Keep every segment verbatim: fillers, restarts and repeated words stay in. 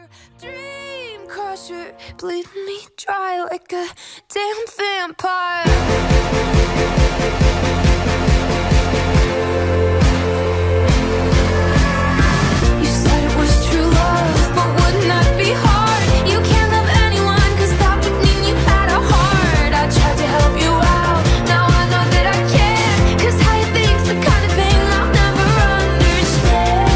Dream crusher, bleed me dry like a damn vampire. You said it was true love, but wouldn't that be hard? You can't love anyone, cause that would mean you had a heart. I tried to help you out, now I know that I can't, cause how you think's the kind of thing I'll never understand.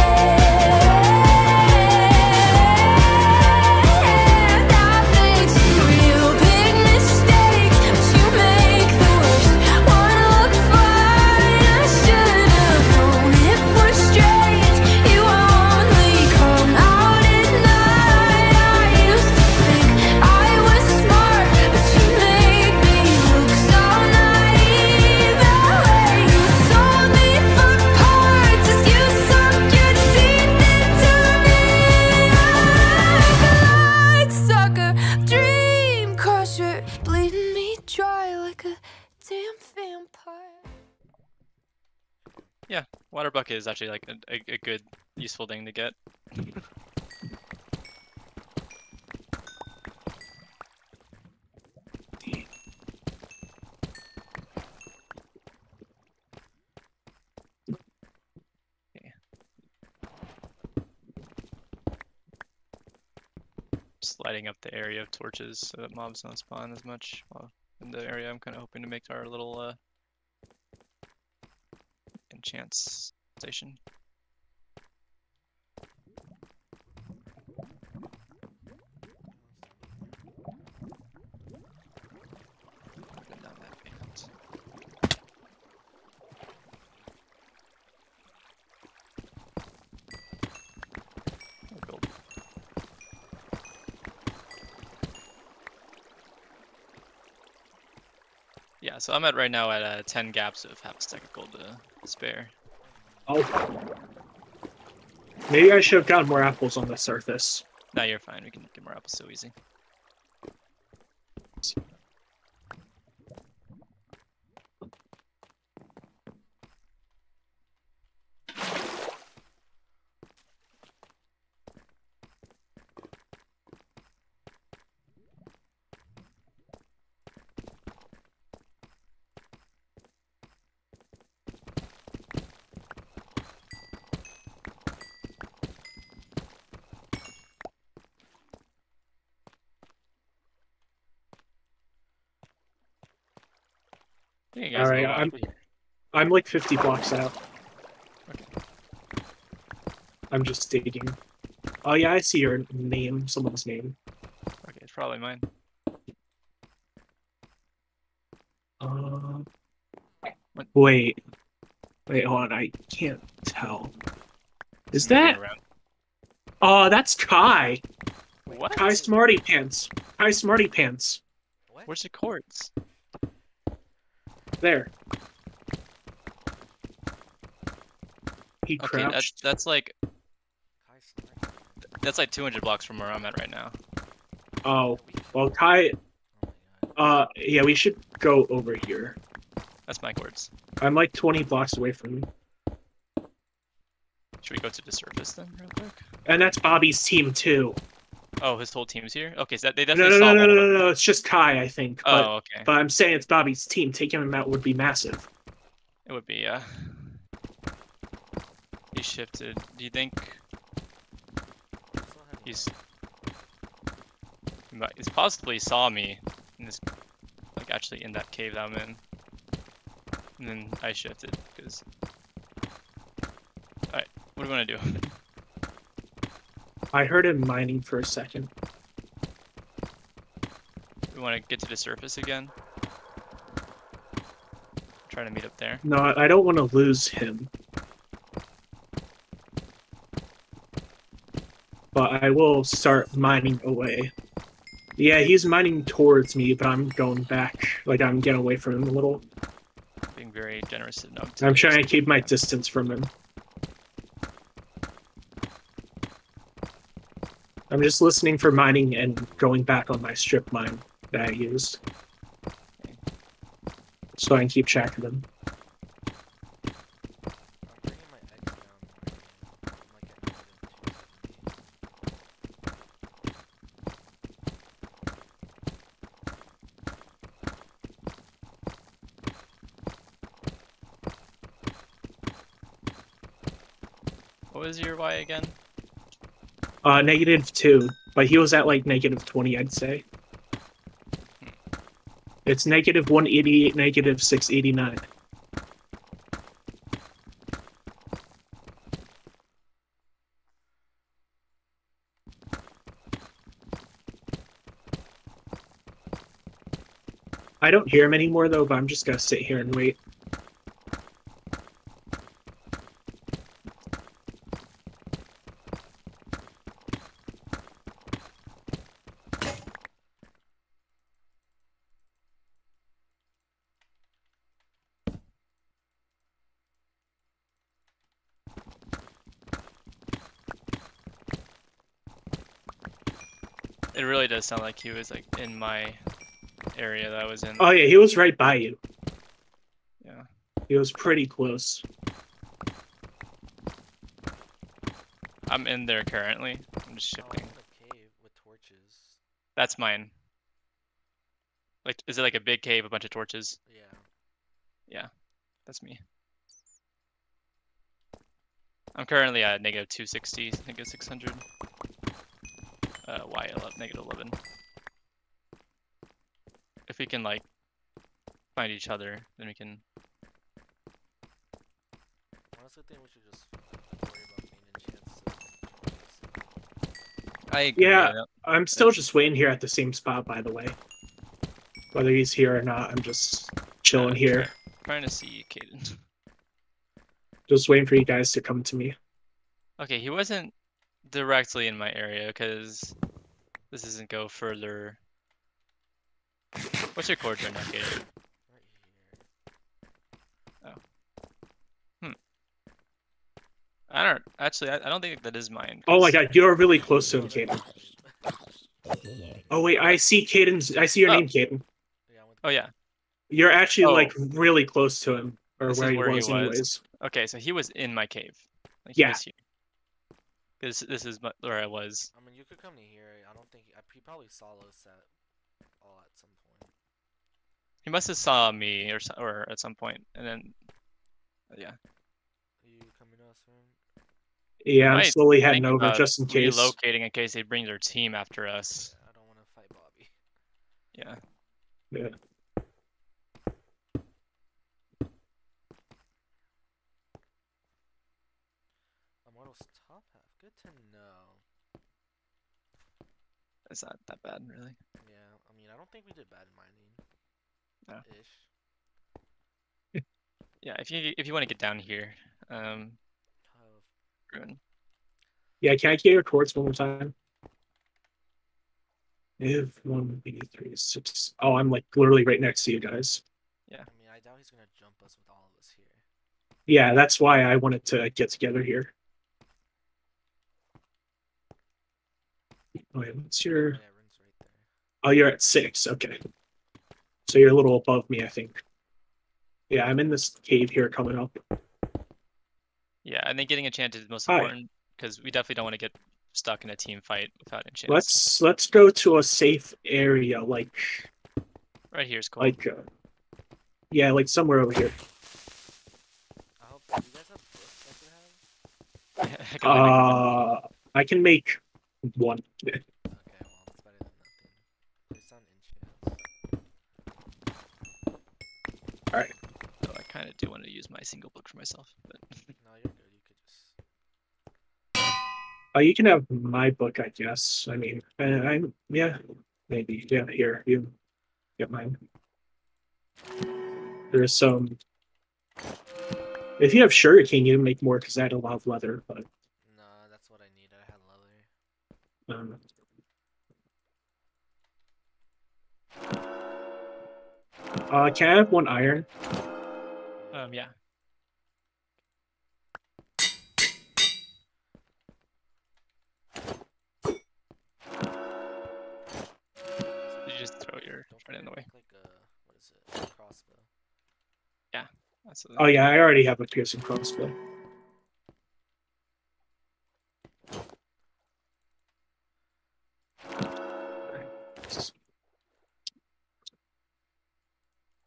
I've made some real big mistakes, but you make the worst wanna look fine. I should have known it was strange. You only come out at night. I used to think I was smart, but you made me look so naive. The way you sold me for parts as you sunk your teeth into me. Like a light sucker, dream crusher, bleeding me dry like a damn vampire. Yeah, water bucket is actually like a, a, a good, useful thing to get. Okay. Just lighting up the area of torches so that mobs don't spawn as much. Well, in the area I'm kind of hoping to make our little uh, enchant station. Open down that band. Oh, gold. Yeah, so I'm at right now at uh, ten gaps of half a stack of gold to spare. Oh. Maybe I should have gotten more apples on the surface. No, you're fine. We can get more apples so easy. Hey, guys, All right, well, I'm I'm like fifty blocks out. Okay. I'm just digging. Oh yeah, I see your name, someone's name. Okay, it's probably mine. Uh, What? wait, wait, hold on, I can't tell. Is Moving that? around. Oh, that's Kai. What? Kai Smarty Pants. Kai Smarty Pants. Where's the cords? There. He Okay, crouched. that's that's like that's like two hundred blocks from where I'm at right now. Oh, well, Kai. Uh, yeah, we should go over here. That's my cords. I'm like twenty blocks away from you. Should we go to the surface then, real quick? And that's Bobby's team too. Oh, his whole team's here. Okay, so that, they No, definitely no, saw no, no, one no, of no, them. no, it's just Kai, I think. But, Oh, okay. but I'm saying it's Bobby's team. Taking him out would be massive. It would be, yeah. He shifted. Do you think he's he might- he's possibly saw me in this, like actually in that cave that I'm in, and then I shifted because. All right, what do you want to do? I heard him mining for a second. We want to get to the surface again. Try to meet up there. No, I I don't want to lose him. But I will start mining away. Yeah, he's mining towards me, but I'm going back. Like, I'm getting away from him a little. Being very generous enough. To I'm trying to keep my distance from him. I'm just listening for mining and going back on my strip mine that I used. So I can keep track of them. What was your Y again? Uh, negative two, but he was at like negative twenty, I'd say. It's negative one eighty-eight, negative six eighty-nine. I don't hear him anymore though, but I'm just gonna sit here and wait. It really does sound like he was like in my area that I was in. Oh yeah, he was right by you. Yeah. He was pretty close. I'm in there currently. I'm just Oh, I'm shifting. in the cave with torches. That's mine. Like, is it like a big cave, a bunch of torches? Yeah. Yeah, that's me. I'm currently at negative two sixty, negative six hundred. Uh, Y eleven, negative eleven. If we can like find each other, then we can. Honestly, think we should just worry about gaining chance. I agree. Yeah. I don't- I'm still just waiting here at the same spot, by the way. Whether he's here or not, I'm just chilling I'm here. try- Trying to see Caden. Just waiting for you guys to come to me. Okay, he wasn't directly in my area because this doesn't go further. What's your coords right now, Caden? Right I don't actually. I, I don't think that is mine. Oh my 'cause- god, you're really close to here. him, Caden. Oh wait, I see Caden's. I see your Oh. name, Caden. Yeah, I went Oh yeah. You're actually Oh. like really close to him, or This is where he where he was, was. anyways. Okay, so he was in my cave. Like, he Yeah. was here. This this is my, where I was. I mean, you could come to here. I don't think I, he probably saw us at all at some point. He must have saw me or so- or at some point, and then yeah. Are you coming to us, man? Yeah, I'm Might slowly heading think over about just in case. Relocating in case they bring their team after us. I don't want to fight Bobby. Yeah. Yeah. Immortal's top half. Good to know. It's not that bad, really. Yeah, I mean, I don't think we did bad in mining. No. Ish. Yeah, if you if you want to get down here, um, Uh, ruin. Yeah, can I get your chords one more time? If one eighty-three six. Oh, I'm like literally right next to you guys. I mean, I doubt he's gonna jump us with all of us here. Yeah, that's why I wanted to get together here. Oh, wait, what's Yeah, your? Rune's right there. Oh, you're at six. Okay, so you're a little above me, I think. Yeah, I'm in this cave here coming up. Yeah, I think getting a chance is most Hi. important because we definitely don't want to get stuck in a team fight without a chance. Let's let's go to a safe area, like Right here is cool. like uh, yeah, like somewhere over here. I hope you guys have books I could have. I can only make one. Uh, I can make one. Okay, well, it's better than nothing. Please don't enchant. So I kind of do want to use my single book for myself, but No, you're good. You could just. Oh, you can have my book, I guess. I mean, I, I'm yeah, maybe yeah. Here, you get mine. There's some. If you have sugarcane, you can make more because I had a lot of leather. But No, that's what I need. I had leather. um, uh, can I have one iron? um, yeah. Did you just throw your Don't friend in the way? forget, like a what is it? A crossbow. That's Oh yeah, I already have a piercing crossbow.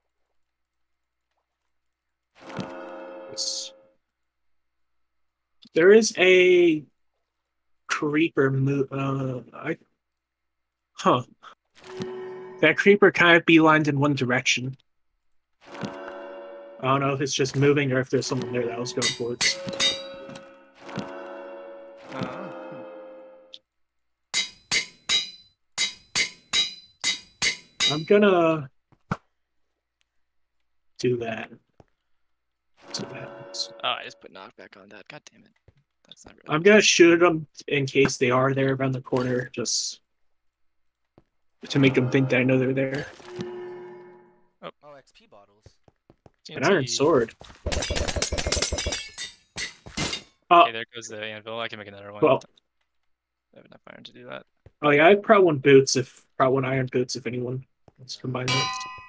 Yes. There is a creeper move. Uh, I huh. That creeper kind of beelined in one direction. I don't know if it's just moving or if there's someone there that I was going towards. Uh, I'm gonna do that. See what happens. oh, I just put knockback on that. God damn it. That's not really. I'm gonna shoot them in case they are there around the corner, just to make them think that I know they're there. Oh, X P bottles. An iron T N T. sword. Oh, Okay, there goes the anvil. I can make another one. well, I have enough iron to do that. oh yeah, I have Pro One boots. If Pro One iron boots, if anyone wants to combine those.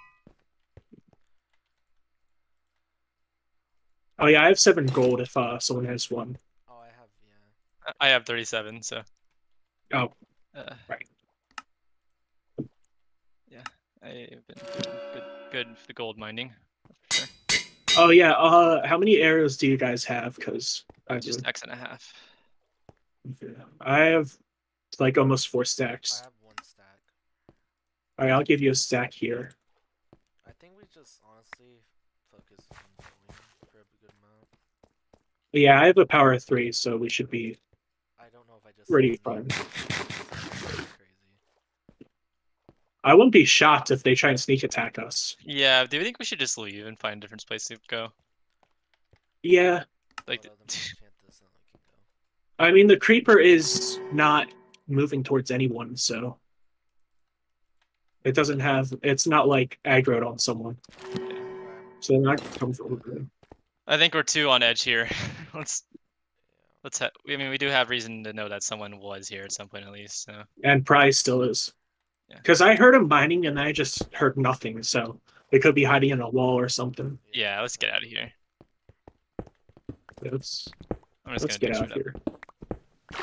Oh yeah, I have seven gold. If uh, someone has one. Oh, I have, yeah. I I have thirty-seven, so. Oh, Uh, right. Yeah, I've been doing good, good for gold mining. For sure. Oh yeah. Uh, how many arrows do you guys have? Because I Just do. X and a half. I have like almost four I stacks. have one stack. All right, I'll give you a stack here. I think we just honestly focus on going for a good amount. Yeah, I have a power of three, so we should be I don't know if I just pretty sneak. fine. Crazy. I wouldn't be shocked if they try and sneak attack us. Yeah, do you think we should just leave and find a different place to go? Yeah, Like, What other the- enchant this and we can go. I mean the creeper is not moving towards anyone, so it doesn't have. It's not like aggroed on someone, yeah. so they're not comfortable with it. I think we're too on edge here. let's Yeah. let's. Ha I mean, we do have reason to know that someone was here at some point at least. So And Prize still is. Yeah. Because I heard him mining and I just heard nothing, so they could be hiding in a wall or something. yeah, let's get out of here. Let's I'm just let's gonna get do out straight here.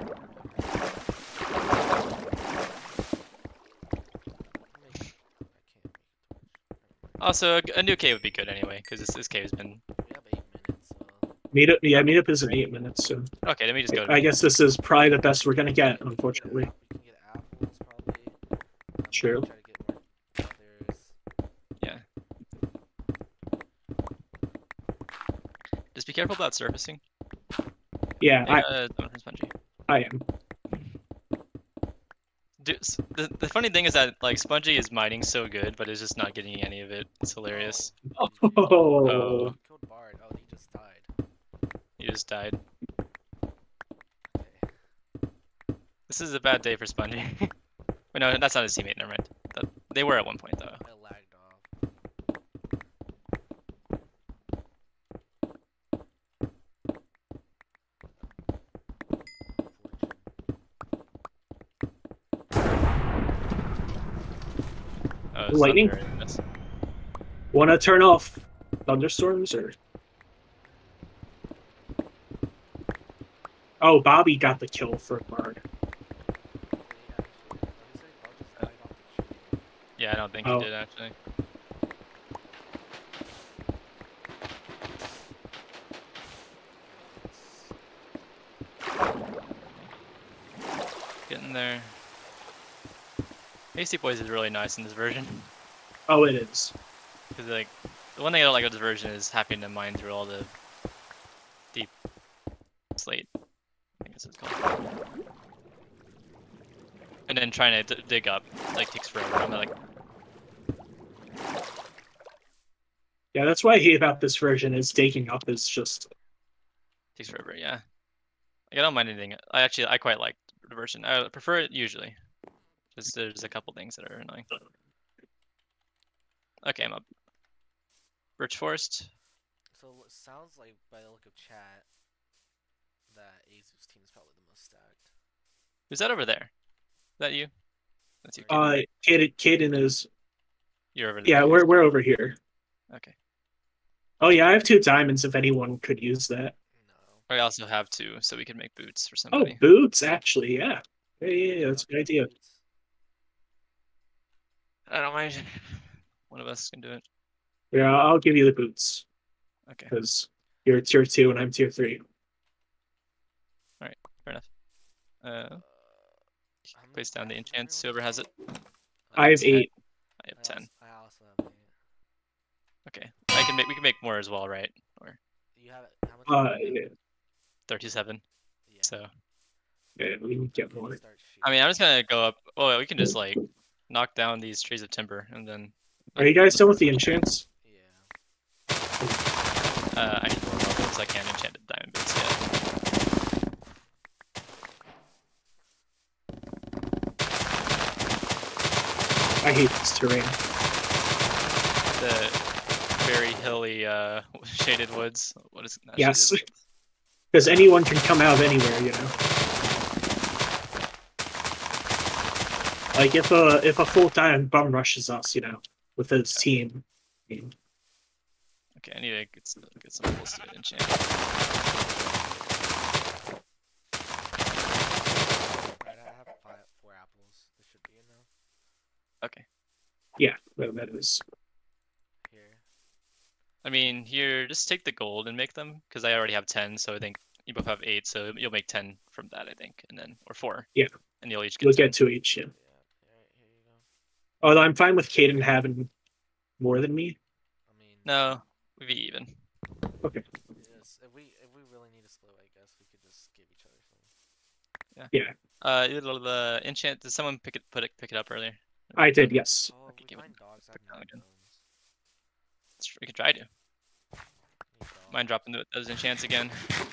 Make- I can't make it. up. Also, a, a new cave would be good anyway, because this this cave has been. We have eight minutes, so Meetup, yeah, meetup is in eight minutes, so Okay, let me just go. I guess this is probably the best we're gonna get, unfortunately. we can get apples probably. Um, True. Try to get more feathers. Yeah. Just be careful about surfacing. Yeah, Yeah, I, uh, don't hurt Spongy. I am. Dude, s- the, the funny thing is that like Spongy is mining so good, but is just not getting any of it. It's hilarious. Oh, Oh. Killed Bard. Oh, he just died. He just died. Okay. This is a bad day for Spongy. Wait, no, that's not his teammate. Never mind. That, they were at one point though. I lagged off. Oh, it's Lightning? thunder, I guess. Want to turn off thunderstorms or? Oh, Bobby got the kill for Bard. Wait, actually, no, he said Bard just died off the tree. Yeah, I don't think Oh. he did actually. Getting there. Hasty Boys is really nice in this version. Oh, it is. Because like, the one thing I don't like about this version is having to mine through all the deep slate. I think that's what it's called. And then trying to d dig up like takes forever. I'm like, Yeah, that's what I hate about this version is digging up is just takes forever. Yeah. Like, I don't mind anything. I actually I quite like the version. I prefer it usually. Just there's a couple things that are annoying. Okay, I'm up. Birch Forest. So it sounds like by the look of chat that Azu's team is probably the most stacked. Who's that over there? Is that you? That's you. Kid. uh Kaden, Kaden is You're over there. yeah, we're we're over here. Okay. Oh yeah, I have two diamonds if anyone could use that. No. I also have two, so we can make boots for Oh, somebody. boots actually, yeah. Yeah, yeah, yeah, that's a good idea. I don't mind. One of us can do it. Yeah, I'll give you the boots Okay. because you're tier two and I'm tier three. Uh, Uh, how many place down the crafts does enchants. everyone Whoever has it. I have ten. eight. I have I ten. also, I also have eight. Okay. I can make. We can make more as well, right? Or You have it. How much? Uh, do you have? thirty-seven. Yeah. So. yeah, we can get we more. start I mean, shooting. I'm just gonna go up. Oh, we can just like knock down these trees of timber and then. Are you guys done with the enchants? Yeah. Uh, I need more levels. I can't enchant the diamond boots yet. I hate this terrain. The very hilly, uh, shaded woods. What is it? Not Yes. shaded woods. Because anyone can come out of anywhere, you know. Like if a if a full time bum rushes us, you know, with his team. I mean, Okay, I need to get some, get some levels to enchant. Right, I have five, four apples. This should be enough. Okay. yeah, well, that is. Here. I mean, here, just take the gold and make them, because I already have ten, so I think you both have eight, so you'll make ten from that, I think, and then, or four. Yeah. And you'll each get You'll ten. get two each. Yeah. Yeah. Alright, here you go. Although I'm fine with Caden having more than me. I mean. No, we'd be even. Okay. Yes. If we if we really need to split, I guess we could just give each other some. Uh, the, the enchant, did someone pick it, put it, pick it up earlier? I did, yes. Oh, if Okay, we give it- find dogs, I have put down nine again. bones. Let's- We could try to. Need Mind dogs. dropping th- those enchants again.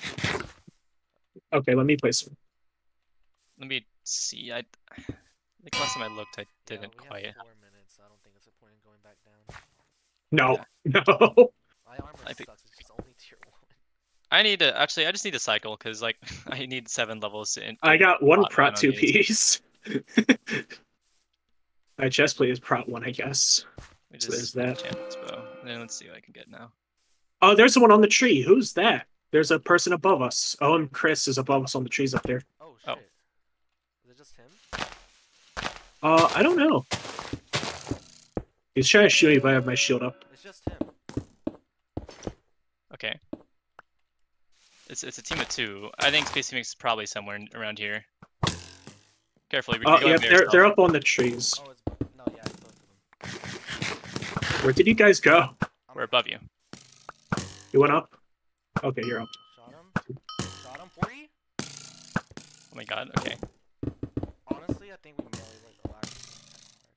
Okay, let me place them. Let me see, I, like last time I looked, I Yeah, didn't we quite. have four minutes. So I don't think it's a point in going back down. No, Yeah. no. My armor I think- sucks. It's just only tier one. I need to, actually, I just need to cycle, because, like, I need seven levels to. in- I got one Prot prot one on two these. piece. My chest plate is prot one, I guess. We So just there's that. enchant this bow. And then let's see what I can get now. Oh, there's someone on the tree. Who's that? There's a person above us. Oh, and Chris is above us on the trees up there. Oh Oh. shit. Is it just him? Uh, I don't know. He's trying to shoot me, but I have my shield up. It's just him. Okay. It's it's a team of two. I think Space Phoenix is probably somewhere in, around here. Carefully, we Oh, can go yeah, up there they're yourself. they're up on the trees. Oh, it's bo- no, yeah, it's both of them. Where did you guys go? I'm We're above you. You went up? Okay, you're up. Shot him. Shot him. forty. Oh my god, okay. Honestly, I think we melee like the last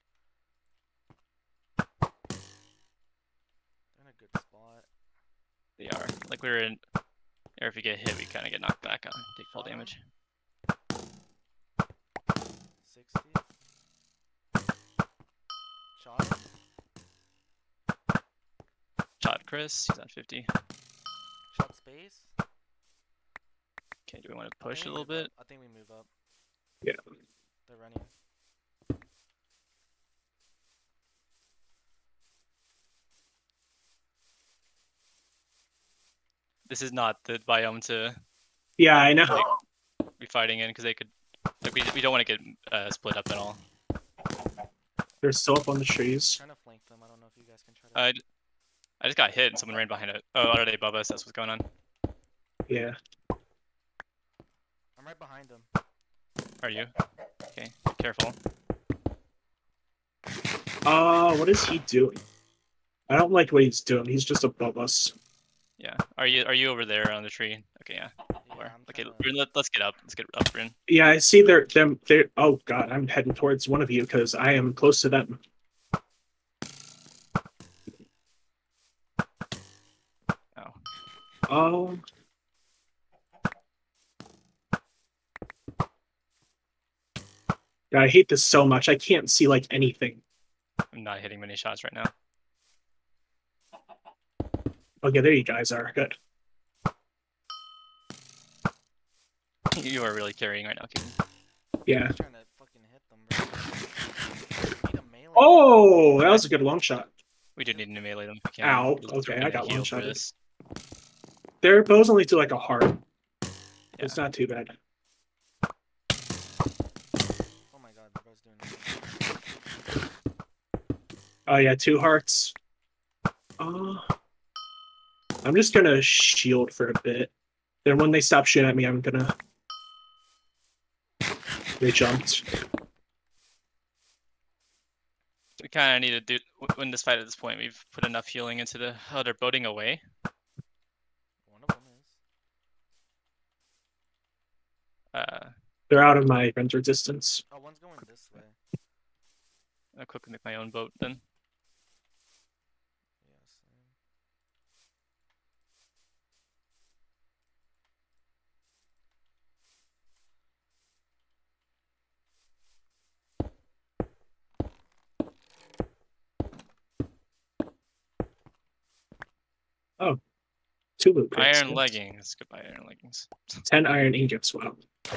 hard. They're in a good spot. They are. Like we were in, or if you get hit, we kind of get knocked back on, take full Shot him. damage. sixty. Shot him. Shot Chris, he's at fifty. Shot space. Okay, do we want to I push think a we little move bit? up. I think we move up. Yeah. They're running. This is not the biome to Yeah, I know. be fighting in, because they could, like we, we don't want to get uh, split up at all. They're still up on the trees. Trying to flank them. I don't know if you guys can try to. I, I just got hit and someone ran behind it. Oh, are they above us? That's what's going on. Yeah. I'm right behind them. Are you? Okay, careful. Uh, what is he doing? I don't like what he's doing. He's just above us. Yeah. Are you are you over there on the tree? Okay, yeah. Yeah, Where? I'm Okay, trying to- Bryn, let, let's get up. Let's get up, Bryn. Yeah, I see they're them. They're oh god, I'm heading towards one of you because I am close to them. Oh. Oh. God, I hate this so much. I can't see like anything. I'm not hitting many shots right now. Oh yeah, there you guys are. Good. You are really carrying right now, Keaton. Yeah. I'm trying to fucking hit them, bro. We need a melee. Oh, that was a good long shot. We do need to melee them. if we can. Ow, Just okay, we're I gonna got heal one for shot. this. Their bows only do like a heart. It's not too bad. Oh my god, the bro's doing it. Oh yeah, two hearts. Oh. I'm just gonna shield for a bit. Then when they stop shooting at me, I'm gonna. They jumped. We kind of need to do win this fight at this point. We've put enough healing into the other boating away. One of them is. Uh, They're out of my render distance. Oh, one's going this way. I'll quickly make my own boat then. Yeah, same. Two loot crates. Iron leggings. Goodbye, iron leggings. Ten iron ingots. Wow.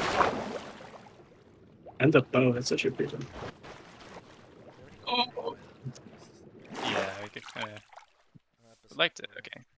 And the bow. That's such a big one. Oh. Yeah, I could kind of like to. Okay.